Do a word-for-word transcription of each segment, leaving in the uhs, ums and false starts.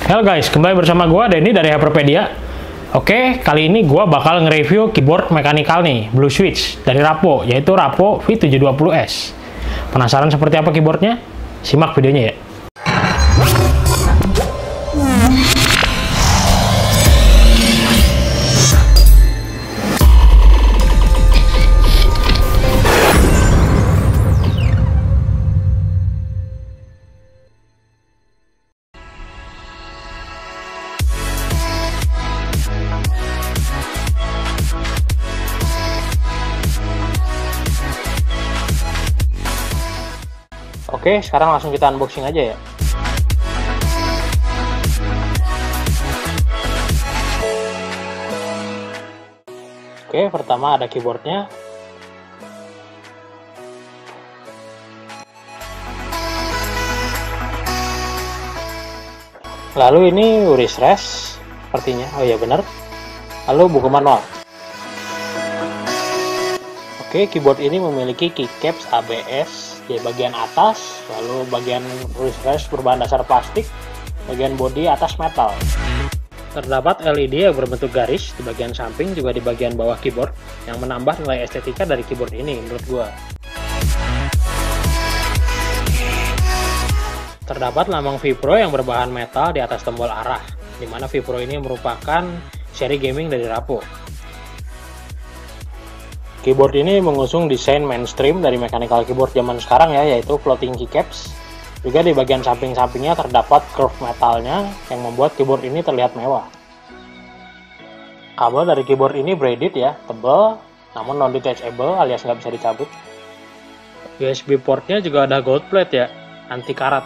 Halo guys, kembali bersama gua Denny dari Hyperpedia. Oke, kali ini gua bakal nge-review keyboard mekanikal nih, Blue Switch dari Rapo, yaitu Rapo V tujuh dua puluh S. Penasaran seperti apa keyboardnya? Simak videonya ya. Oke, sekarang langsung kita unboxing aja ya. Oke, pertama ada keyboardnya. Lalu ini wrist rest sepertinya. Oh iya benar. Lalu buku manual. Oke, keyboard ini memiliki keycaps A B S di bagian atas, lalu bagian wrist rest berbahan dasar plastik, bagian bodi atas metal. Terdapat L E D yang berbentuk garis di bagian samping, juga di bagian bawah keyboard, yang menambah nilai estetika dari keyboard ini menurut gua. Terdapat lambang V-Pro yang berbahan metal di atas tombol arah, di mana V-Pro ini merupakan seri gaming dari Rapo. Keyboard ini mengusung desain mainstream dari mechanical keyboard zaman sekarang ya, yaitu floating keycaps. Juga di bagian samping-sampingnya terdapat curve metalnya yang membuat keyboard ini terlihat mewah. Kabel dari keyboard ini braided ya, tebal, namun non-detachable alias nggak bisa dicabut. U S B portnya juga ada gold plate ya, anti karat.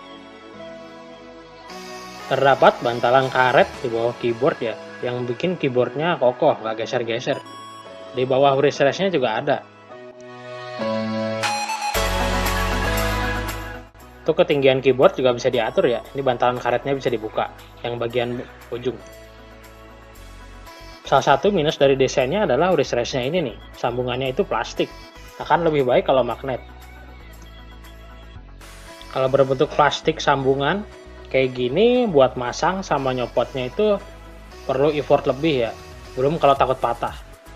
Terdapat bantalan karet di bawah keyboard ya, yang bikin keyboardnya kokoh, nggak geser-geser. Di bawah wrist rest-nya juga ada. Untuk ketinggian keyboard juga bisa diatur ya. Ini bantalan karetnya bisa dibuka, yang bagian ujung. Salah satu minus dari desainnya adalah wrist rest-nya ini nih. Sambungannya itu plastik. Akan lebih baik kalau magnet. Kalau berbentuk plastik sambungan kayak gini, buat masang sama nyopotnya itu perlu effort lebih ya. Belum kalau takut patah.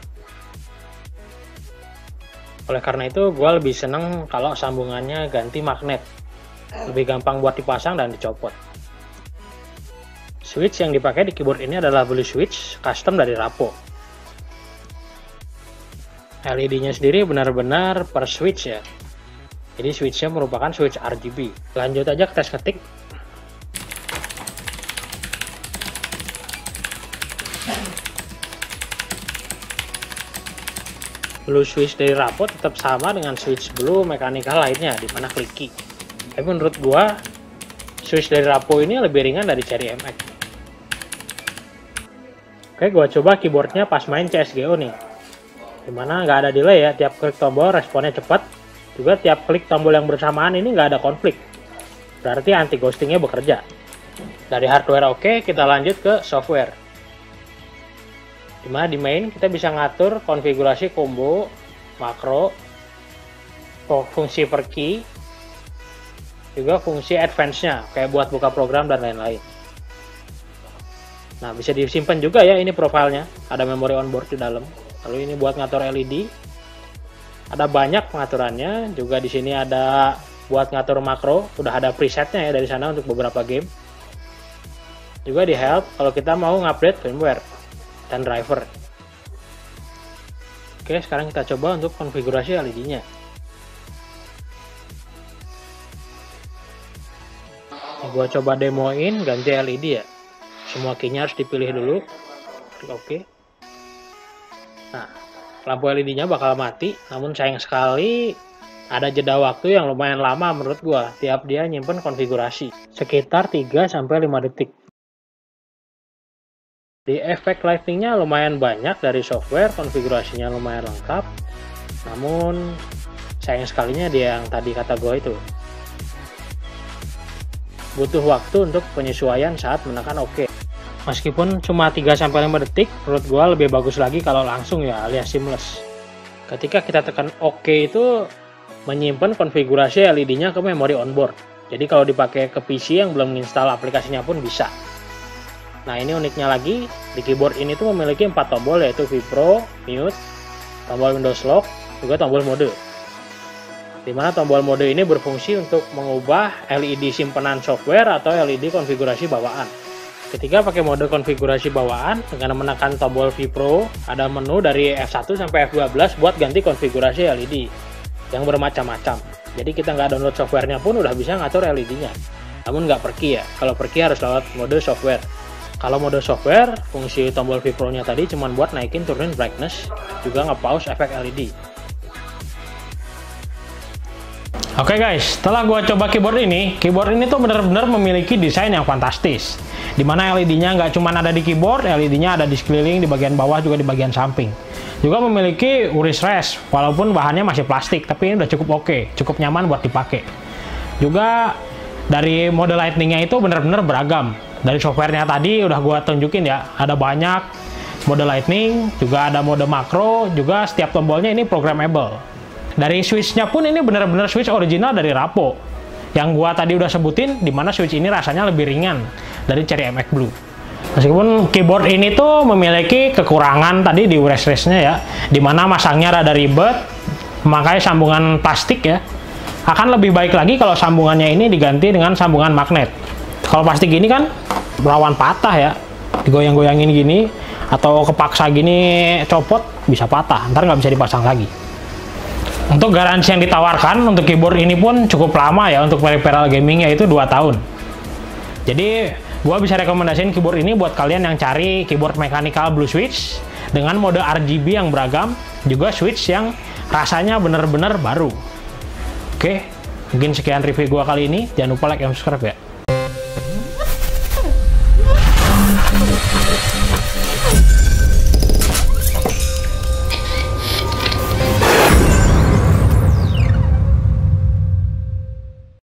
Oleh karena itu, gue lebih seneng kalau sambungannya ganti magnet. Lebih gampang buat dipasang dan dicopot. Switch yang dipakai di keyboard ini adalah Blue Switch, custom dari Rapo. L E D-nya sendiri benar-benar per switch ya. Jadi switch-nya merupakan switch R G B. Lanjut aja ke tes ketik. Blue Switch dari Rapo tetap sama dengan switch Blue mekanikal lainnya, di mana clicky. Tapi menurut gua, switch dari Rapo ini lebih ringan dari Cherry M X. Oke, gua coba keyboardnya pas main C S G O nih. Dimana nggak ada delay ya, tiap klik tombol responnya cepat. Juga tiap klik tombol yang bersamaan ini nggak ada konflik. Berarti anti ghostingnya bekerja. Dari hardware oke, kita lanjut ke software. Dimana di main kita bisa ngatur konfigurasi combo, makro, fungsi per key, juga fungsi advance-nya kayak buat buka program dan lain-lain. Nah, bisa disimpan juga ya ini profilnya, ada memori onboard di dalam. Lalu ini buat ngatur L E D. Ada banyak pengaturannya, juga di sini ada buat ngatur makro, udah ada presetnya ya dari sana untuk beberapa game. Juga di help kalau kita mau ngupdate firmware dan driver. Oke, sekarang kita coba untuk konfigurasi L E D-nya. Gua coba demoin ganti L E D ya. Semua key-nya harus dipilih dulu. Klik OK. Nah, lampu L E D-nya bakal mati, namun sayang sekali ada jeda waktu yang lumayan lama menurut gua tiap dia nyimpen konfigurasi, sekitar tiga sampai lima detik. Di efek lighting-nya lumayan banyak dari software, konfigurasinya lumayan lengkap. Namun sayang sekalinya dia yang tadi kata gue itu. Butuh waktu untuk penyesuaian saat menekan OK. Meskipun cuma tiga sampai lima detik, menurut gue lebih bagus lagi kalau langsung ya, alias seamless. Ketika kita tekan OK itu menyimpan konfigurasi L E D-nya ke memori onboard. Jadi kalau dipakai ke P C yang belum install aplikasinya pun bisa. Nah, ini uniknya lagi, di keyboard ini tuh memiliki empat tombol, yaitu Vipro, Mute, tombol Windows Lock, juga tombol mode. Dimana tombol mode ini berfungsi untuk mengubah L E D simpanan software atau L E D konfigurasi bawaan. Ketika pakai mode konfigurasi bawaan, dengan menekan tombol Vipro, ada menu dari F satu sampai F dua belas buat ganti konfigurasi L E D yang bermacam-macam. Jadi kita nggak download softwarenya pun udah bisa ngatur L E D-nya. Namun nggak pergi ya, kalau pergi harus lewat mode software. Kalau mode software, fungsi tombol Vipro-nya tadi cuma buat naikin turunin brightness, juga nge-pause efek L E D. Oke guys, setelah gua coba keyboard ini, keyboard ini tuh bener-bener memiliki desain yang fantastis. Dimana L E D-nya nggak cuma ada di keyboard, L E D-nya ada di sekeliling, di bagian bawah, juga di bagian samping. Juga memiliki Uris Rest, walaupun bahannya masih plastik, tapi ini udah cukup oke, cukup nyaman buat dipakai. Juga dari mode lightning-nya itu bener-bener beragam. Dari softwarenya tadi udah gua tunjukin ya, ada banyak mode lightning, juga ada mode makro, juga setiap tombolnya ini programmable. Dari switch-nya pun ini benar-benar switch original dari Rapo. Yang gua tadi udah sebutin, dimana switch ini rasanya lebih ringan dari Cherry M X Blue. Meskipun keyboard ini tuh memiliki kekurangan tadi di Uris Rest-nya ya, dimana masangnya rada ribet, memakai sambungan plastik ya. Akan lebih baik lagi kalau sambungannya ini diganti dengan sambungan magnet. Kalau plastik ini kan rawan patah ya, digoyang-goyangin gini, atau kepaksa gini copot, bisa patah, ntar nggak bisa dipasang lagi. Untuk garansi yang ditawarkan untuk keyboard ini pun cukup lama ya, untuk peripheral gaming yaitu dua tahun. Jadi gua bisa rekomendasiin keyboard ini buat kalian yang cari keyboard mechanical blue switch dengan mode R G B yang beragam, juga switch yang rasanya bener-bener baru. Oke, mungkin sekian review gua kali ini. Jangan lupa like dan subscribe ya.